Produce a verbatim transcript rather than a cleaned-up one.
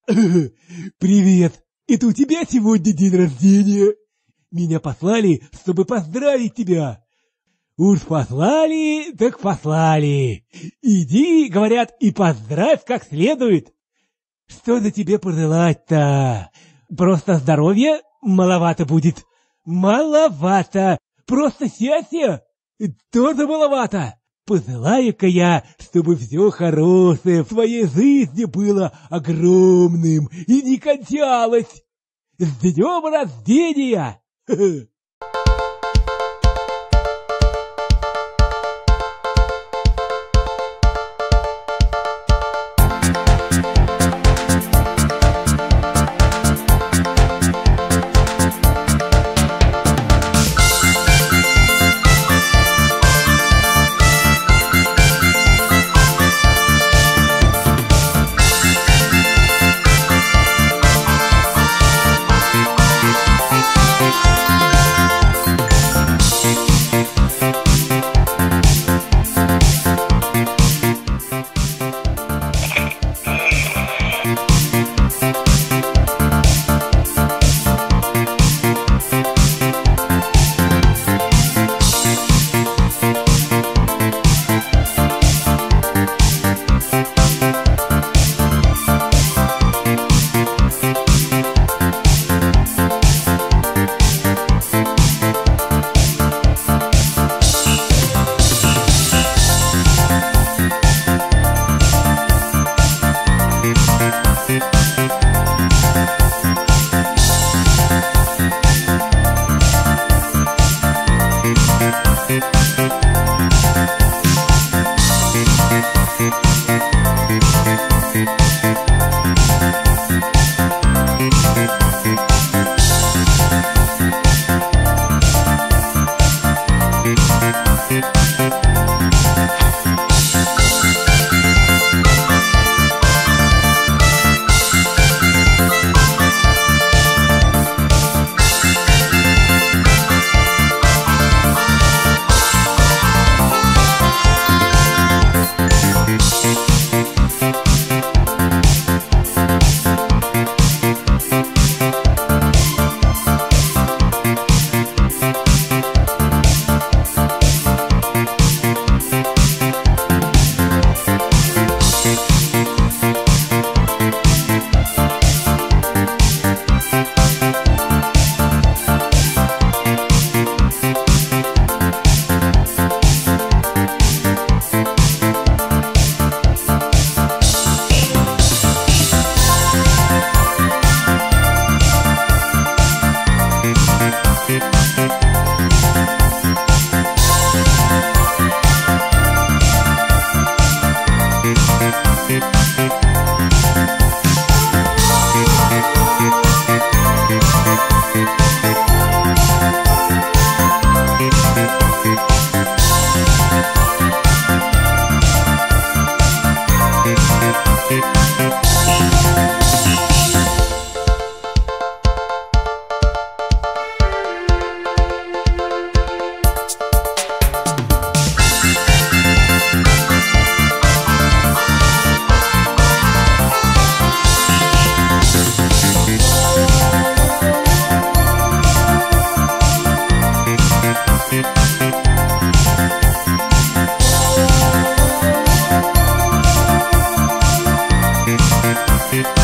Привет! Это у тебя сегодня день рождения? Меня послали, чтобы поздравить тебя. Уж послали, так послали. Иди, говорят, и поздравь как следует. Что за тебе пожелать-то? Просто здоровья маловато будет. Маловато. Просто счастья тоже маловато. Пожелаю-ка я, чтобы все хорошее в твоей жизни было огромным и не кончалось. С днем рождения! Thank you.